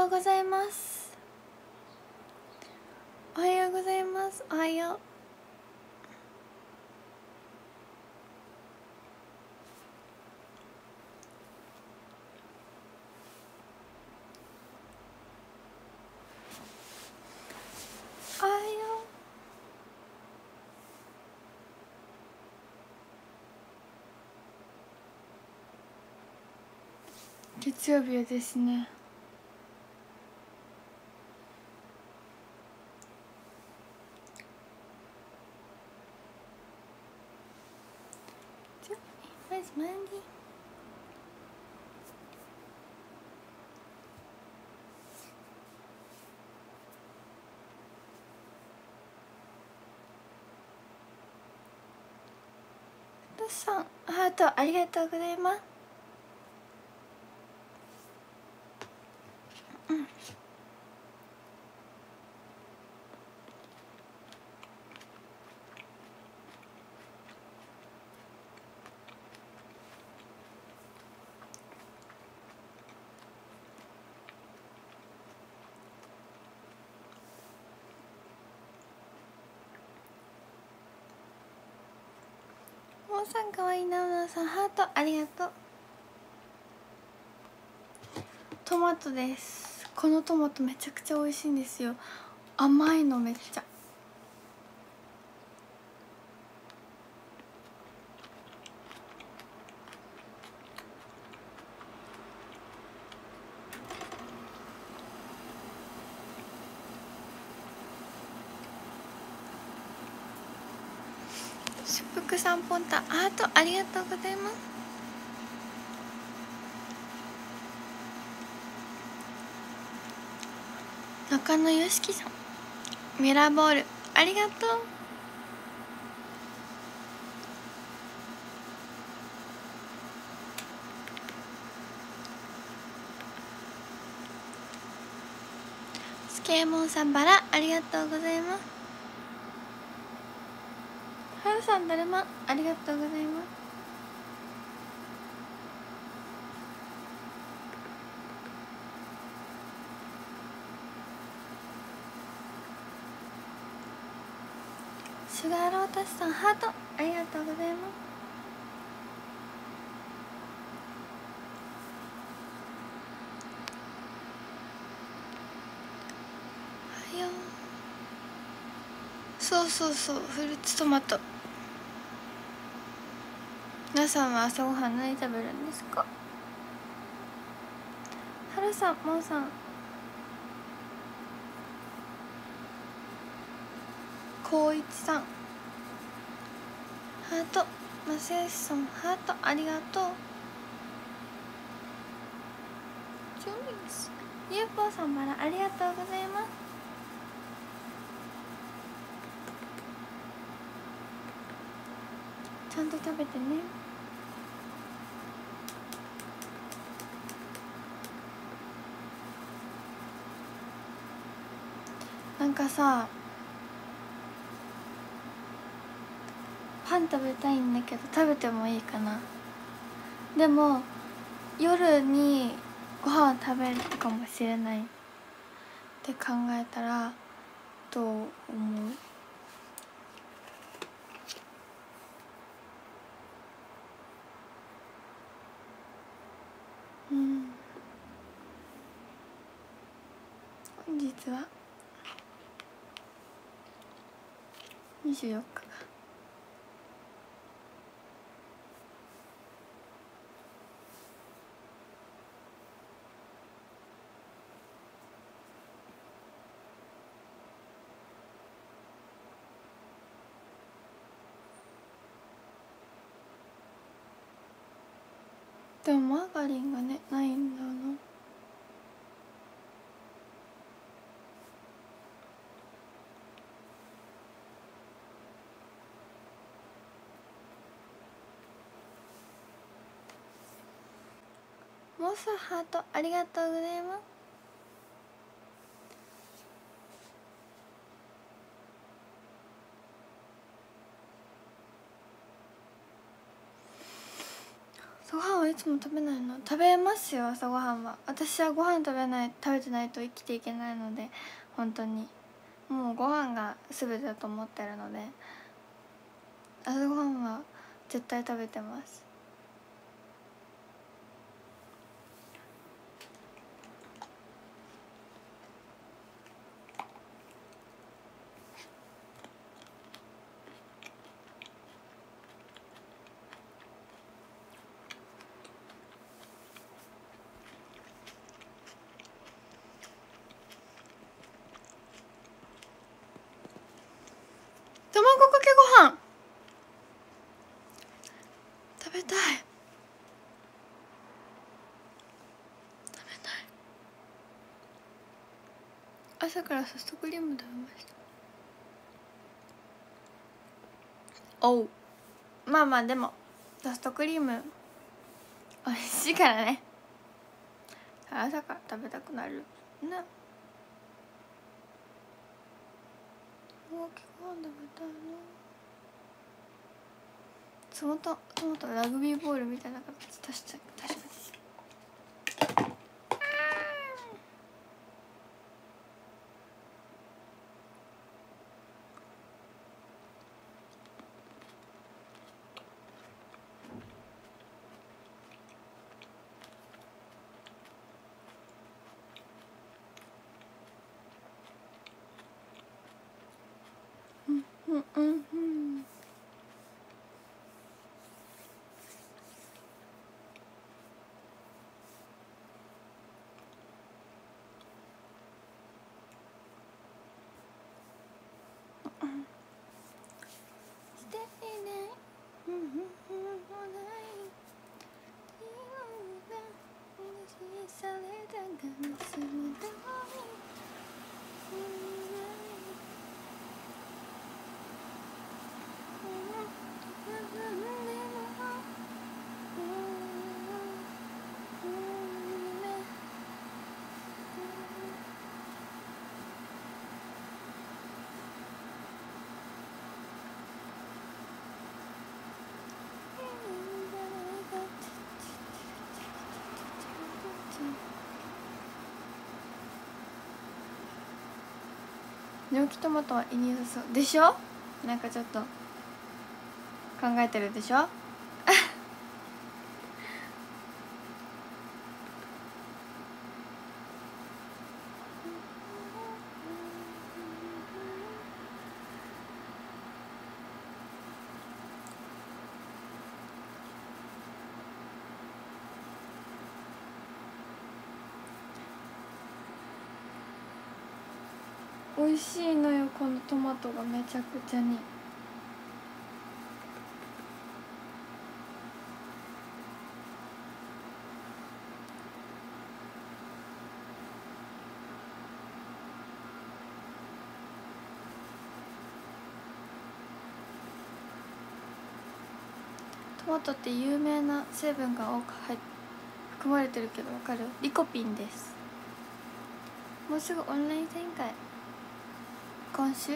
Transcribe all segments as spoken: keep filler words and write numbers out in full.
ようございます。おはようございます。おはよう。おはよう。月曜日ですね。まずマンディトシさんハートありがとうございます。うんもうさんかわいいな。なさんハートありがとう。トマトです。このトマトめちゃくちゃ美味しいんですよ。甘いのめっちゃ。しっぷくさんポンタハートありがとうございます。中野よしきさんミラーボールありがとう。スケーモンさんバラありがとうございます。はるさんだるまありがとうございます。シュガーロータスさんハートありがとうございます。おはよう。そうそうそうフルーツトマト。皆さんは朝ごはん何食べるんですか。はるさんもんさんこういちさんハート。まさよしさんハートありがとう。ジョイス ユーフォー さんバラありがとうございます。ちゃんと食べてね。なんかさパン食べたいんだけど食べてもいいかな。でも夜にご飯食べるかもしれないって考えたらどう思う。うん本日はにじゅうよっかがでもマーガリンがねないんだな。モスハートありがとうございます。ご飯飯いつも食べないの？食べますよ、朝ごはんは。私はご飯食べない食べてないと生きていけないので、本当にもうご飯が全てだと思ってるので、朝ごはんは絶対食べてます。卵かけご飯食べたい。食べたい。朝からソフトクリーム食べました。おう、まあまあでもソフトクリーム美味しいからね。朝から食べたくなるね。大きくご飯食べたいな。そのとトマトラグビーボールみたいな形。確かに確かに。うんうんうん。していない。うんうんうん。されたがするだ寝起きトマトは胃に良さそうでしょ。なんかちょっと考えてるでしょ美味しいのよ、このトマトがめちゃくちゃに。トマトって有名な成分が多く入含まれてるけどわかる？リコピンです。もうすぐオンライン展開。今週？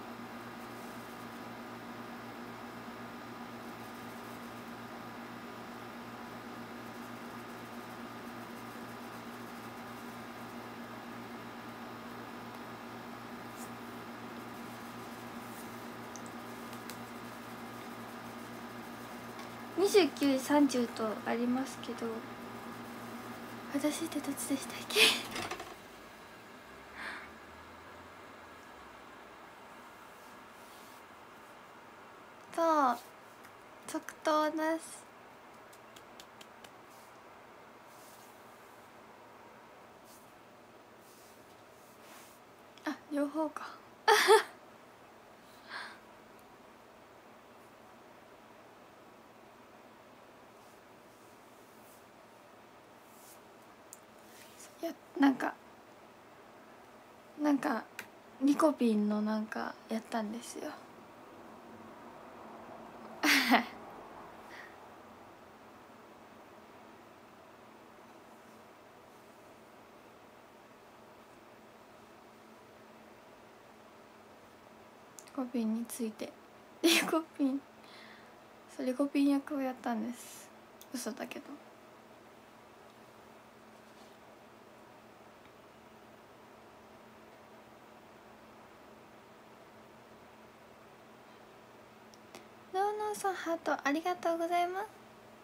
にじゅうくじさんじゅうとありますけど、私ってどっちでしたっけそう即答です。あ、両方かいや、なんかなんかリコピンのなんかやったんですよリコピンについてリコピンそうリコピン役をやったんです。嘘だけどーさんハートありがとうございます。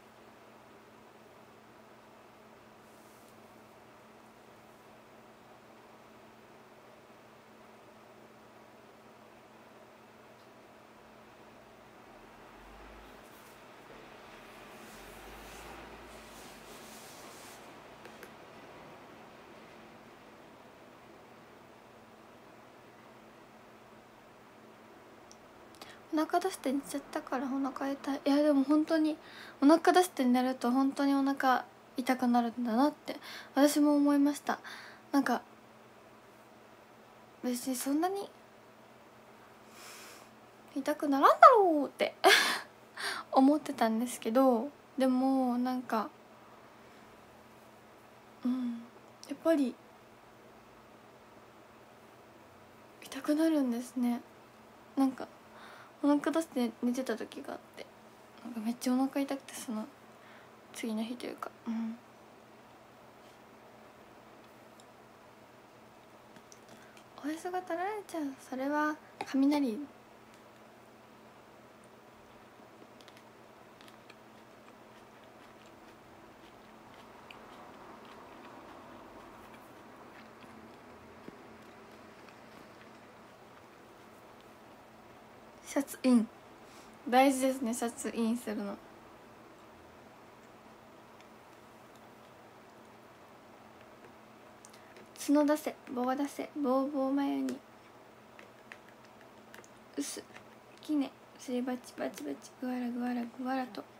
お腹出して寝ちゃったからお腹痛い。いやでも本当にお腹出して寝ると本当にお腹痛くなるんだなって私も思いました。なんか別にそんなに痛くならんだろうって思ってたんですけど、でもなんかうんやっぱり痛くなるんですね。なんかお腹出して寝てた時があって、なんかめっちゃお腹痛くて、その次の日というか、うんおへそが取られちゃう。それは雷。シャツイン大事ですね。シャツインするの。角出せ棒出せ棒棒眉にうすきねすりバチバチバチぐわらぐわらぐわらと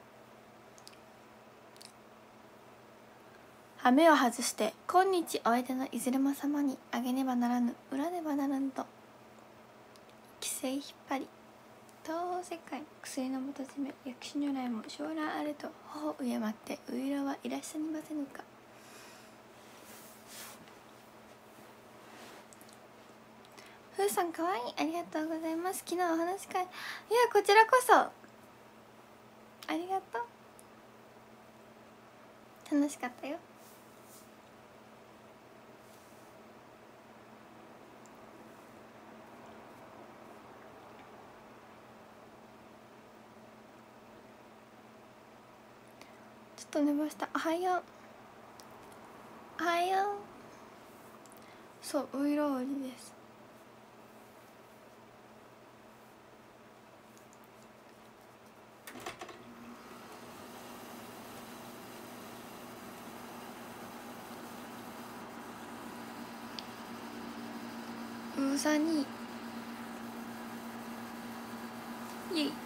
羽目を外して今日お相手のいずれも様にあげねばならぬ裏ねばならぬと規制引っ張り東方世界薬の元締め薬師如来も将来あれと頬敬ってういろはいらっしゃいませぬか。ふうさんかわいいありがとうございます。昨日お話し会、いやこちらこそありがとう、楽しかったよ。ちょっと寝ました。おはようおはよう。そうういろうりです。うさにイエイ。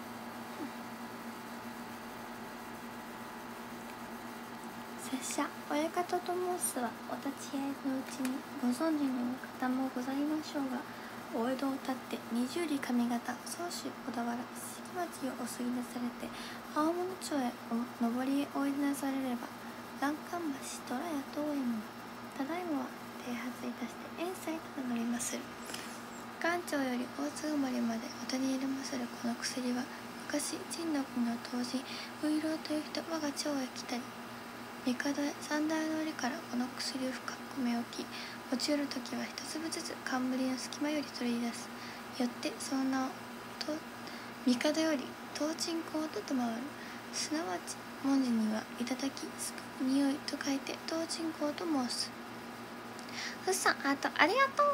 拙者親方と申すはお立ち会いのうちにご存知の方もございましょうが、お江戸を立って二十里上方宗主小田原関町をお過ぎなされて青物町へお上りへおいでなされれば、欄干橋虎屋等へもただいまは剃髪いたして遠斎と名乗りまする。元朝より大津生まれまでお手に入れまするこの薬は、昔陳の国の当時ういろうという人我が町へ来たり、帝へ三代の折からこの薬を深く込め置き、落ちるときは一粒ずつ冠の隙間より取り出す。よってその名をと帝より東鎮香と賜る。すなわち文字には頂きすく匂いと書いて東鎮香と申す。ふっさんハートありがとう。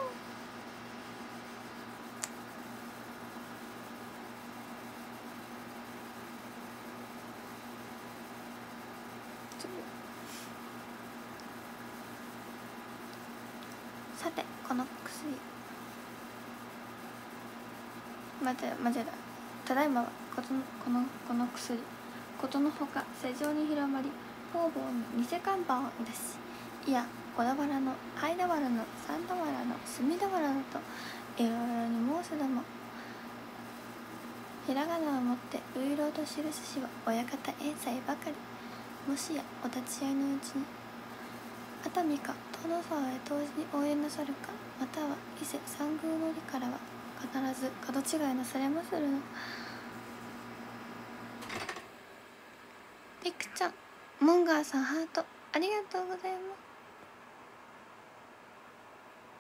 さてこの薬、間違え間違えた。ただいまはことのこのこの薬ことのほか世上に広まり、方々に偽看板をいたし、いや小田原の灰田原の三田原の隅田原のといろいろに申すども、ひらがなをもってういろうと記すしは親方遠斎ばかり。もしやお立ち会いのうちに熱海か殿沢へ同時に応援なさるか、または伊勢三宮のりからは必ず角違いなされまするの。りくちゃんモンガーさんハートありがとうございます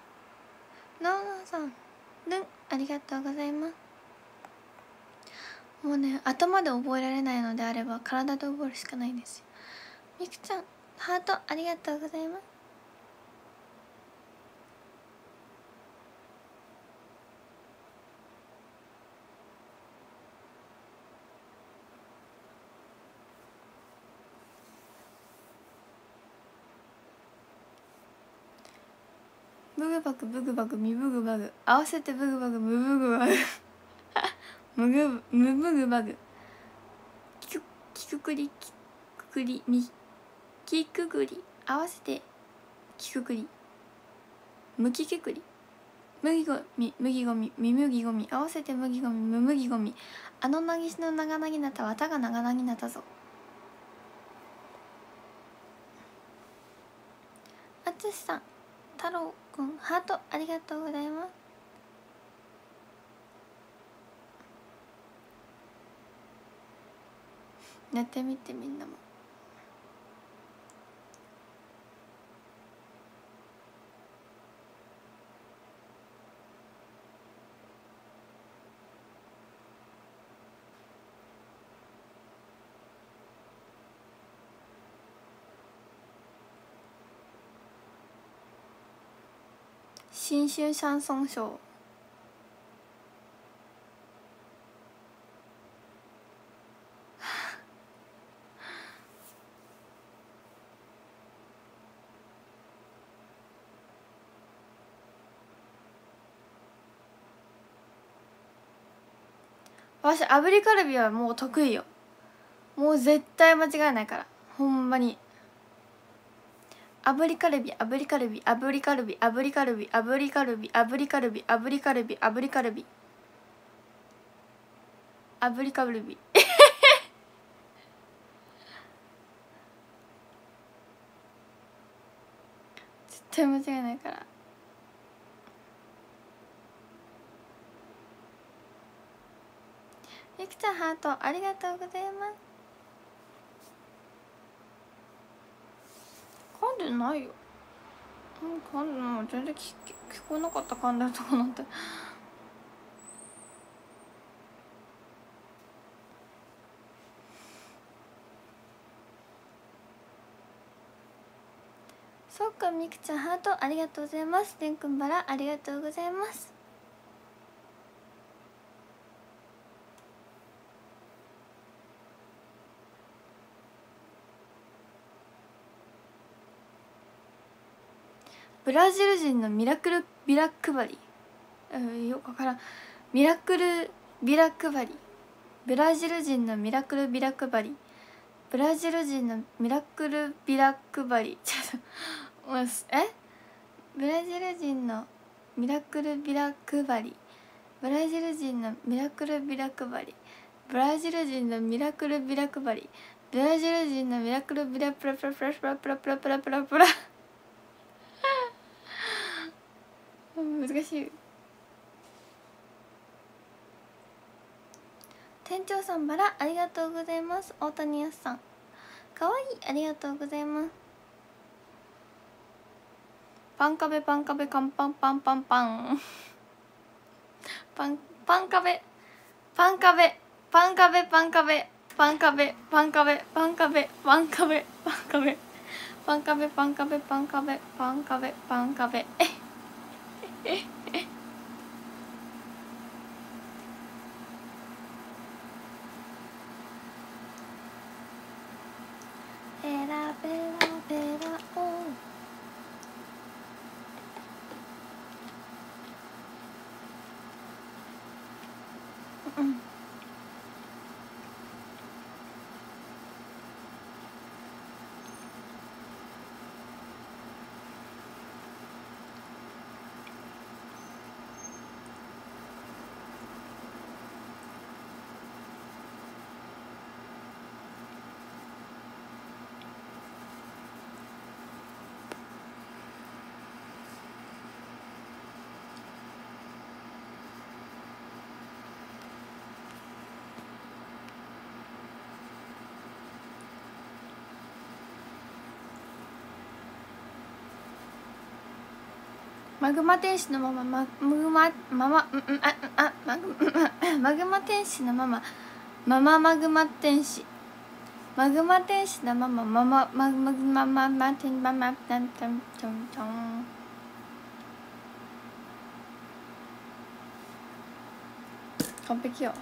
。ノーノーさんルンありがとうございます。 もうね、頭で覚えられないのであれば体で覚えるしかないんですよ。みくちゃんハートありがとうございます。ブグバグブグバグミブグバグ合わせてブグバグムブグバグムグムブグバグキクキククリキククリミキククリ合わせてキククリムキキクリ麦ごみ麦ごみみ麦ごみ合わせて麦ごみむ麦ごみあのなぎしの長なぎなたわたが長なぎなたぞ。あつしさん太郎くんハートありがとうございます。やってみてみんなも。新春シャンソンショー私炙りカルビはもう得意よ。もう絶対間違いないからほんまに。炙りカルビ炙りカルビ炙りカルビ炙りカルビ炙りカルビ炙りカルビ炙りカルビ炙りカルビ炙りカルビ絶対間違いないから。ゆきちゃんハートありがとうございます。噛んでないよ。うん噛んでない。全然聞聞こえなかった噛んでるとこなんて。そうかみくちゃんハートありがとうございます。れんくんバラありがとうございます。ブラジル人のミラクルビラ配り、うん、よくわからん。ミラクルビラ配り、ブラジル人のミラクルビラ配り、ブラジル人のミラクルビラ配りちょっとえブラジル人のミラクルビラ配り、ブラジル人のミラクルビラ配り、ブラジル人のミラクルビラ配り、ブラジル人のミラクルビラプラプラプラプラプラプラプラプラプラ難しい。店長さんバラありがとうございます。大谷康さんかわいいありがとうございます。パン壁パン壁カンパンパンパンパンパンパン壁パン壁パン壁パン壁パン壁パン壁パン壁パン壁パン壁パン壁パン壁パン壁パン壁パン壁ペラペラペラおうんマグマ天使のママママグマママうんうんああマグマグマ天使のマママママグマ天使、マグマ天使だマママママグマグマママテンママタンタンタンタン。完璧よ。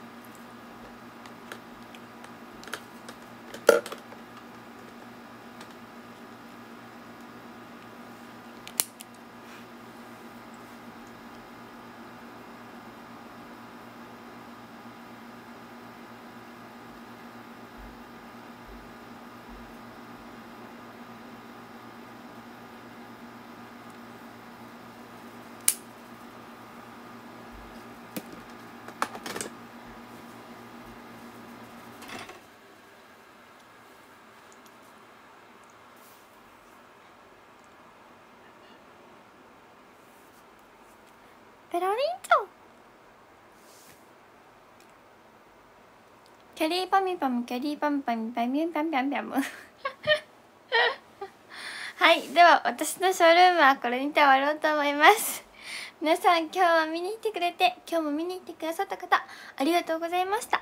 ペロリンとキャリーパミパミキャリーパミパミパミパミパミパミはい、では私のショールームはこれにて終わろうと思います。皆さん今日は見に来てくれて、今日も見に行ってくださった方ありがとうございました。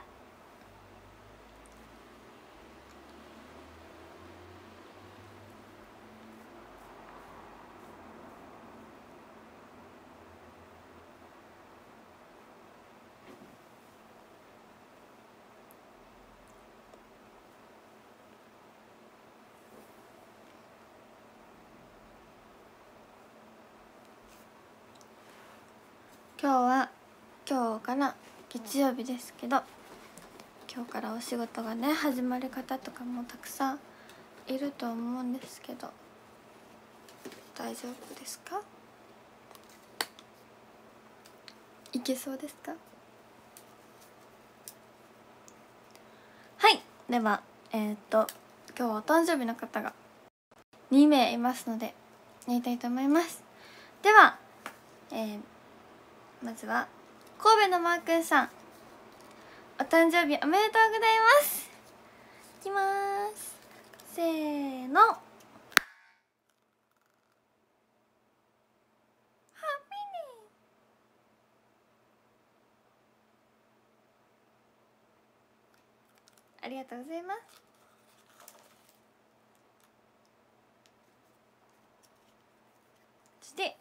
今日は今日から月曜日ですけど、今日からお仕事がね始まる方とかもたくさんいると思うんですけど、大丈夫ですか？いけそうですか？はい、ではえー、っと今日はお誕生日の方がにめいいますのでやりたいと思います。では、えー、まずは神戸のマー君さん、お誕生日おめでとうございます。いきまーす、せーの、ハッピーネー。ありがとうございます。そして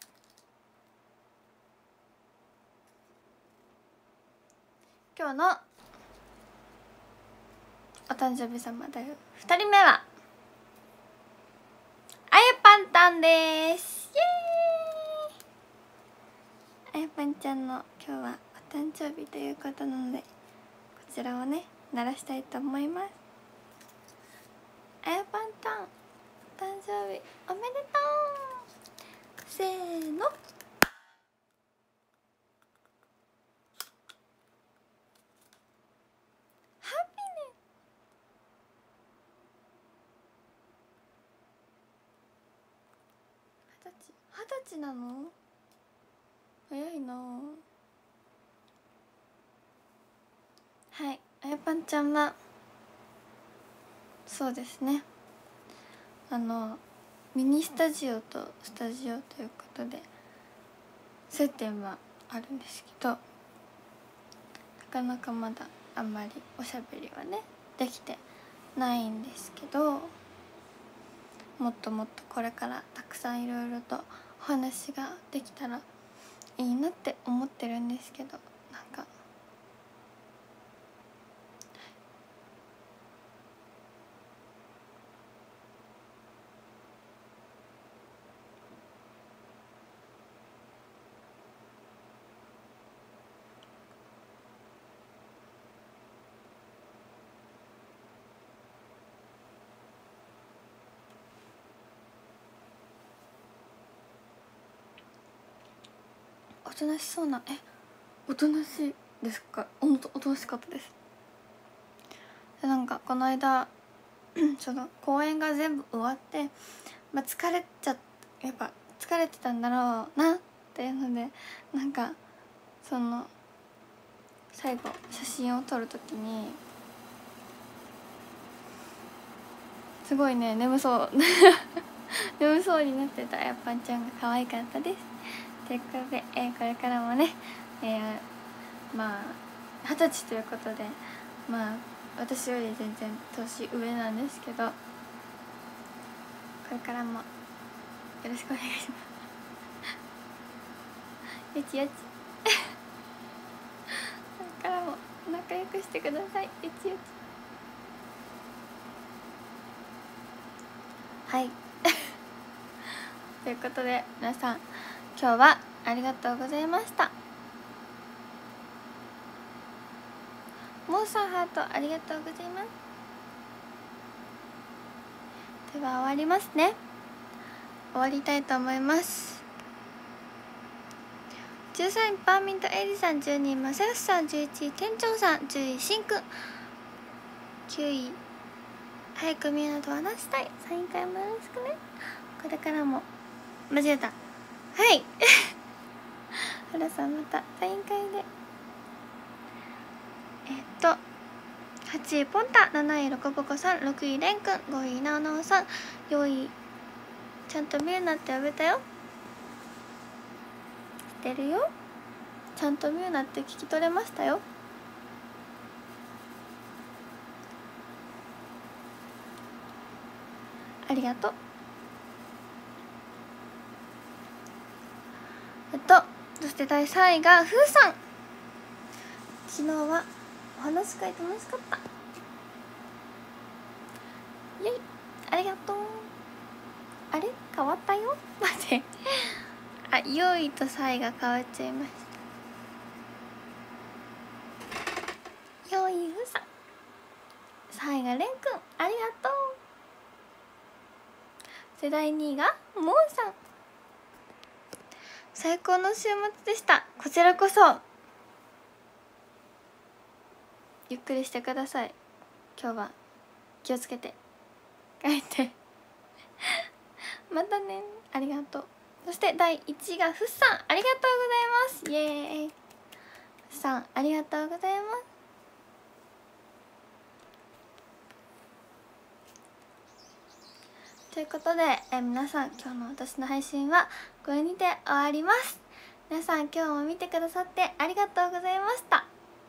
今日のお誕生日様だよふたりめはあゆぱんたんです。イエーイ。あゆぱんちゃんの今日はお誕生日ということなので、こちらをね鳴らしたいと思います。あゆぱんたん、お誕生日おめでとう。せーの、二十歳二十歳なの？早いな。はい、あやぱんちゃんはそうですね、あのミニスタジオとスタジオということで接点はあるんですけど、なかなかまだあんまりおしゃべりはねできてないんですけど、もっともっとこれからたくさんいろいろとお話ができたらいいなって思ってるんですけど、なんかおとなしそうな、えおとなしいですか？おおとなしかったです。でなんかこの間その公演が全部終わって、まあ、疲れちゃやっぱ疲れてたんだろうなっていうので、なんかその最後写真を撮るときにすごいね眠そう眠そうになってたあやぱんちゃんが可愛かったです。ということで、えー、これからもね、えー、まあ二十歳ということで、 まあ私より全然年上なんですけど、これからもよろしくお願いしますよちよちこれからも仲良くしてくださいよちよち。はいということで皆さん今日はありがとうございました。モーサーハートありがとうございます。では終わりますね。終わりたいと思います。じゅうさんいパーミントエイジさん、じゅうにいマサヨシさん、じゅういちい店長さん、じゅういシンくん、きゅうい早くみんなと話したい、サイン会もよろしくね。これからも間違えた、はい原さんまたサイン会で。えっとはちいポンタ、なないロコボコさん、ろくいレンくん、ごいなおなおさん、よんいちゃんと見るなって呼べたよ。してるよ、ちゃんと見るなって聞き取れましたよ。ありがとう。えっとそしてだいさんいがふーさん。昨日はお話し会楽しかった。イエイ、ありがとう。あれ変わったよ待ってあ、よいとさいが変わっちゃいました。よいふーさん、さいがれんくん、ありがとう。世代にいがもんさん、最高の週末でした。こちらこそゆっくりしてください。今日は気をつけて帰ってまたね、ありがとう。そしてだいいちいがふっさん、ありがとうございます。イエーイ、ふっさんありがとうございます。ということで、え皆さん今日の私の配信はこれにて終わります。皆さん今日も見てくださってありがとうございました。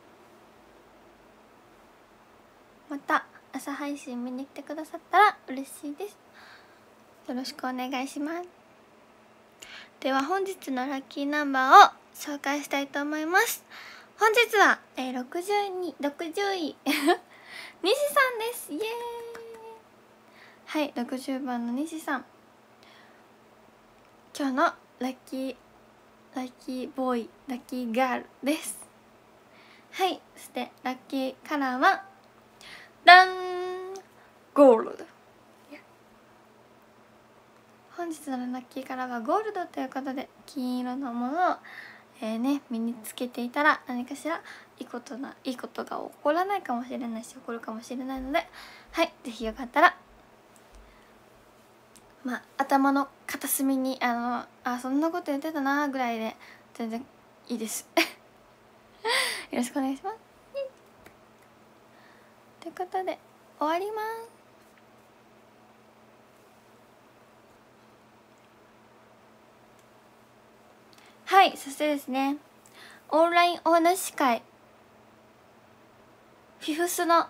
また朝配信見に来てくださったら嬉しいです。よろしくお願いします。では本日のラッキーナンバーを紹介したいと思います。本日は、えー、ろくじゅうに、ろくじゅうい西さんです。イエーイ。はい、ろくじゅうばんの西さん、今日のラッキーラッキーボーイ、ラッキーガールです。はい、そしてラッキーカラーはダンゴールド。本日のラッキーカラーはゴールドということで、金色のものを、えーね、身につけていたら何かしらいいことないいことが起こらないかもしれないし、起こるかもしれないので、はい、ぜひよかったらまあ頭の片隅にあのあそんなこと言ってたなぐらいで全然いいですよろしくお願いします。ということで終わります。はい、そしてですね、オンラインお話し会フィフスの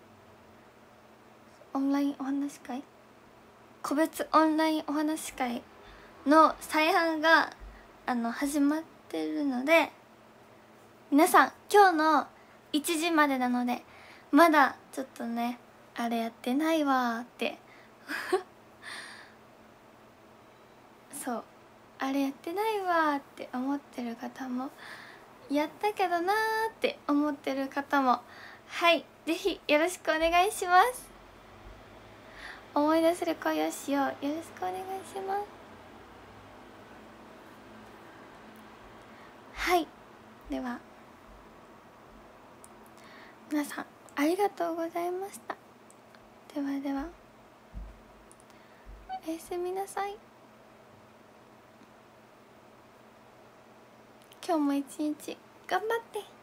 オンラインお話し会個別オンラインお話し会の再販があの始まってるので、皆さん今日のいちじまでなので、まだちょっとねあれやってないわーってそうあれやってないわーって思ってる方も、やったけどなーって思ってる方も、はいぜひよろしくお願いします。思い出せる恋をしよう、よろしくお願いします。はい、では皆さんありがとうございました。ではではおやすみなさい。今日も一日頑張って。